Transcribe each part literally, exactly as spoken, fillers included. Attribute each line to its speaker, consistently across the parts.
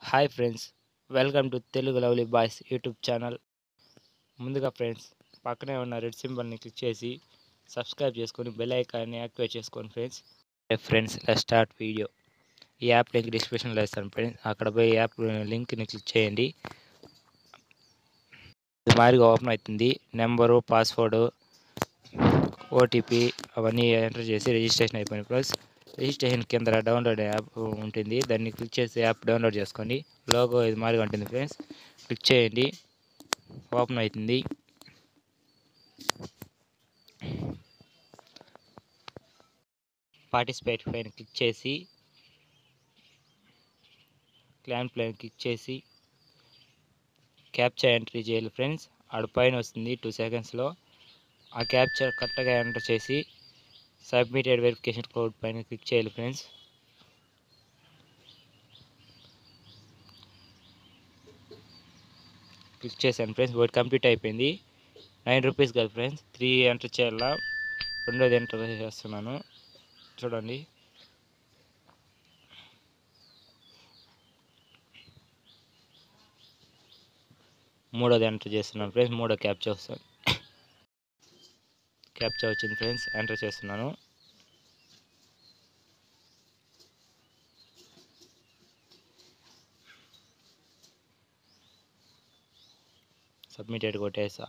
Speaker 1: Hi friends, welcome to Telugu lovely boys YouTube channel. ముందుగా friends, పక్కనే ఉన్న రెడ్ సింబల్ని క్లిక్ చేసి సబ్స్క్రైబ్ చేసుకొని బెల్ ఐకాన్ని యాక్టివేట్ చేసుకోండి friends. Friends, let's start video. ఈ యాప్ లింక్ డిస్క్రిప్షన్లో ఇస్తాను ఫ్రెండ్స్. అక్కడ పోయి యాప్ లింక్ని క్లిక్ చేయండి. ఇది మాదిరిగా ఓపెన్ అవుతుంది. నెంబరు, పాస్వర్డ్, ఓటీపీ అవన్నీ ఎంటర్ చేసి రిజిస్ట్రేషన్ అయిపోయింది ఫ్రెండ్స్. రిజిస్ట్రేషన్ కింద డౌన్లోడ్ యాప్ ఉంటుంది. దాన్ని క్లిక్ చేసి యాప్ డౌన్లోడ్ చేసుకోండి. లోగో ఇది మాదిరిగా ఉంటుంది ఫ్రెండ్స్. క్లిక్ చేయండి, ఓపెన్ అవుతుంది. పార్టిసిపేట్ పైన క్లిక్ చేసి క్లాన్ పైన క్లిక్ చేసి క్యాప్చా ఎంట్రీ చేయాలి ఫ్రెండ్స్. ఆడ పైన వస్తుంది టూ సెకండ్స్లో. ఆ క్యాప్చా కరెక్ట్గా ఎంటర్ చేసి సబ్మిటెడ్ వెరిఫికేషన్ కోడ్ పైన క్లిక్ చేయాలి ఫ్రెండ్స్. క్లిక్ చేశాను ఫ్రెండ్స్. ఒకటి కంప్లీట్ అయిపోయింది. నైన్ రూపీస్ కదా ఫ్రెండ్స్, త్రీ ఎంటర్ చేయాలా. రెండోది ఎంటర్ చేస్తున్నాను, చూడండి. మూడోది ఎంటర్ చేస్తున్నాను ఫ్రెండ్స్. మూడో క్యాప్చా వస్తుంది. క్యాప్చా వచ్చింది ఫ్రెండ్స్, ఎంటర్ చేస్తున్నాను. సబ్మిటెడ్ కొట్టేసా.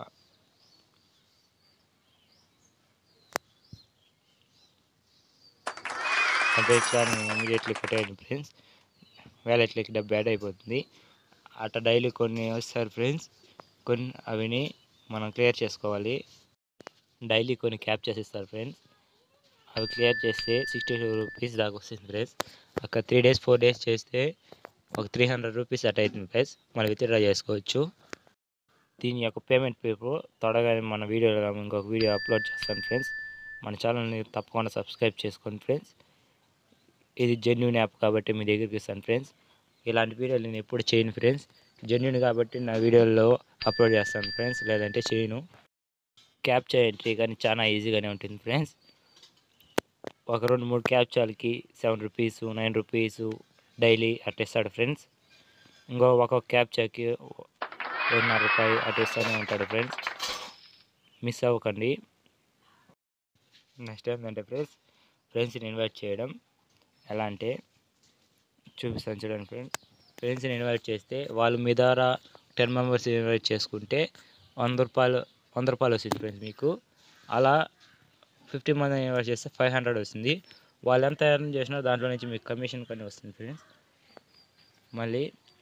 Speaker 1: కంప్లీట్గా ఇమీడియట్లీ కొట్టేయండి ఫ్రెండ్స్. వ్యాలెట్లోకి డబ్బు యాడ్ అయిపోతుంది. అట్లా డైలీ కొన్ని వస్తారు ఫ్రెండ్స్. కొన్ని అవిని మనం క్లియర్ చేసుకోవాలి. డైలీ కొన్ని క్యాప్చర్స్ ఇస్తారు ఫ్రెండ్స్. అవి క్లియర్ చేస్తే సిక్స్టీ టూ రూపీస్ దాకా వస్తుంది ఫ్రెండ్స్. అక్కడ త్రీ డేస్ ఫోర్ డేస్ చేస్తే ఒక త్రీ హండ్రెడ్ రూపీస్ అట్ అవుతుంది ఫ్రెండ్స్. మనం విత్డ్రా చేసుకోవచ్చు. దీని యొక్క పేమెంట్ పేపర్ త్వరగా మన వీడియోలో ఇంకొక వీడియో అప్లోడ్ చేస్తాను ఫ్రెండ్స్. మన ఛానల్ని తప్పకుండా సబ్స్క్రైబ్ చేసుకోండి ఫ్రెండ్స్. ఇది జెన్యూన్ యాప్ కాబట్టి మీ దగ్గరికి ఇస్తాను ఫ్రెండ్స్. ఇలాంటి వీడియోలు నేను ఎప్పుడు చేయను ఫ్రెండ్స్. జెన్యూన్ కాబట్టి నా వీడియోలో అప్లోడ్ చేస్తాను ఫ్రెండ్స్, లేదంటే చేయను. క్యాప్చా ఎంట్రీ కానీ చాలా ఈజీగానే ఉంటుంది ఫ్రెండ్స్. ఒక రెండు మూడు క్యాప్చాలకి seven rupees nine rupees daily అట్లా ఇస్తాడు ఫ్రెండ్స్. ఇంకో ఒక్కొక్క క్యాప్చాకి రెండున్నర రూపాయి అట్లా ఇస్తూనే ఉంటాడు ఫ్రెండ్స్. మిస్ అవ్వకండి. నెక్స్ట్ ఏంటంటే ఫ్రెండ్స్, ఫ్రెండ్స్ని ఇన్వైట్ చేయడం ఎలా అంటే చూపిస్తాను చూడండి ఫ్రెండ్స్. ఫ్రెండ్స్ని ఇన్వైట్ చేస్తే వాళ్ళు మీ ద్వారా టెన్ మెంబర్స్ ఇన్వైట్ చేసుకుంటే వంద రూపాయలు వంద రూపాయలు వస్తుంది ఫ్రెండ్స్ మీకు. అలా ఫిఫ్టీ మంది ఇన్వైట్ చేస్తే ఫైవ్ హండ్రెడ్ వస్తుంది. వాళ్ళు ఎంత ఎర్న్ చేసినా దాంట్లో నుంచి మీకు కమిషన్ కానీ వస్తుంది ఫ్రెండ్స్. మళ్ళీ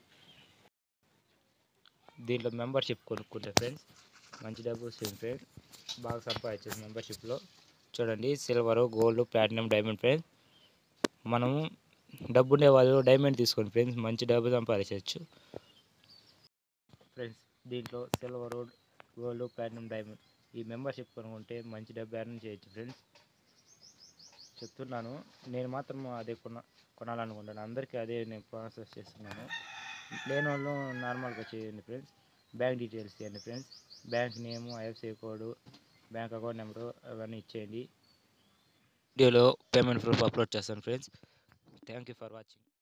Speaker 1: దీంట్లో మెంబర్షిప్ కొనుక్కుంటే ఫ్రెండ్స్ మంచి డబ్బు వస్తుంది ఫ్రెండ్స్. బాగా సంపాదించేది మెంబర్షిప్లో. చూడండి, silver, gold, platinum, diamond friends. మనము డబ్బు ఉండే వాళ్ళు డైమండ్ తీసుకోండి ఫ్రెండ్స్, మంచి డబ్బు సంపాదించవచ్చు ఫ్రెండ్స్. దీంట్లో సిల్వర్, గోల్డ్, ప్లాటినం, డైమండ్ ఈ మెంబర్షిప్ కొనుక్కుంటే మంచి డబ్బు ఎర్న్ చేయొచ్చు ఫ్రెండ్స్. చెప్తున్నాను, నేను మాత్రం అదే కొన కొనాలనుకుంటాను. అందరికీ అదే నేను ప్రాసెస్ చేస్తున్నాను. లేని వాళ్ళు నార్మల్గా చేయండి ఫ్రెండ్స్. బ్యాంక్ డీటెయిల్స్ చేయండి friends. Bank name, IFSC code, bank account number అవన్నీ ఇచ్చేయండి. వీడియోలో పేమెంట్ ప్రూఫ్ అప్లోడ్ చేస్తాను friends. Thank you for watching.